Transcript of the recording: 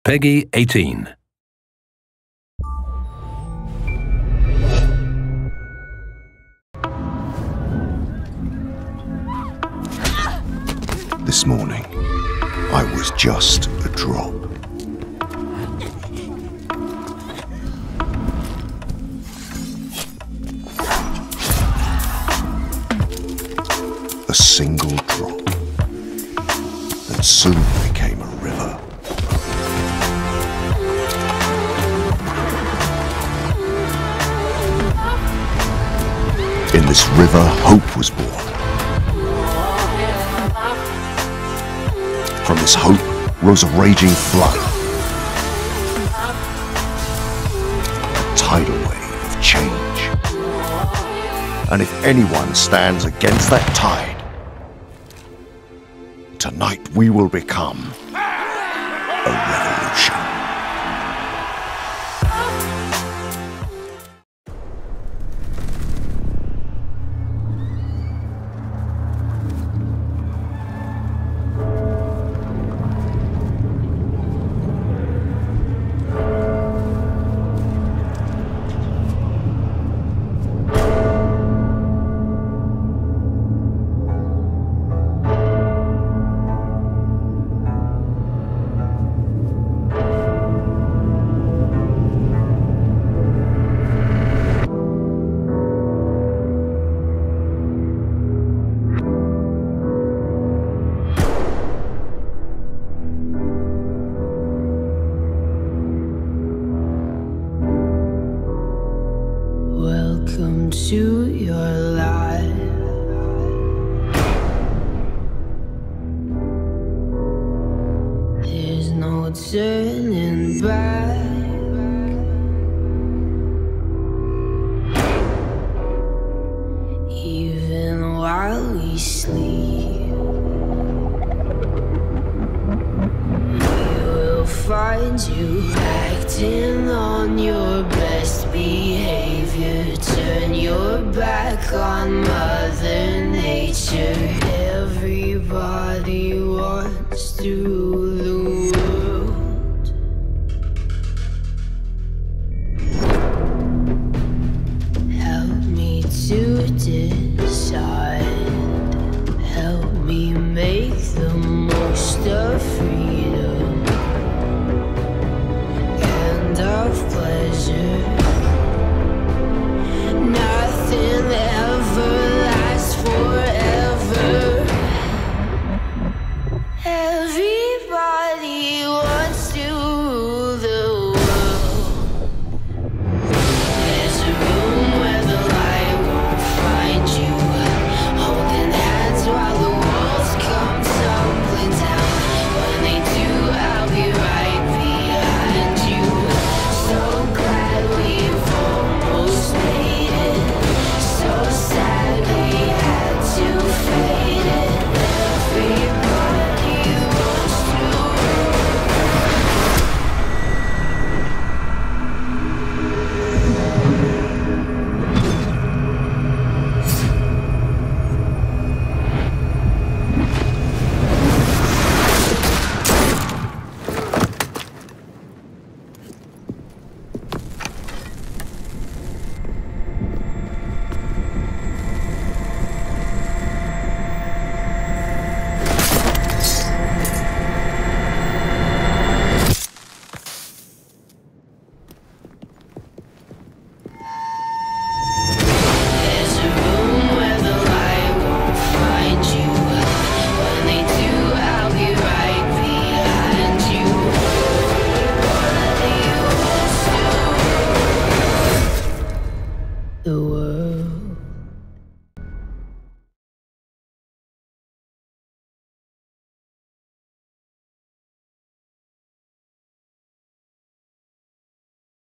Peggy 18. This morning, I was just a drop. A single drop, and soon became a river. In this river, hope was born. From this hope rose a raging flood, a tidal wave of change. And if anyone stands against that tide, tonight we will become a revolution. Welcome to your life. There's no turning back. Even while we sleep, we will find you acting on your best behavior. Turn your back on Mother Nature. Everybody wants to rule the world. Help me to discover